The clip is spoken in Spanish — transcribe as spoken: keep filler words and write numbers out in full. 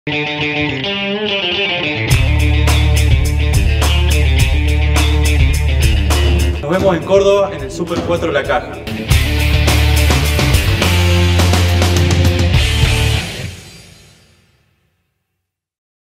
Nos vemos en Córdoba en el Super cuatro La Caja.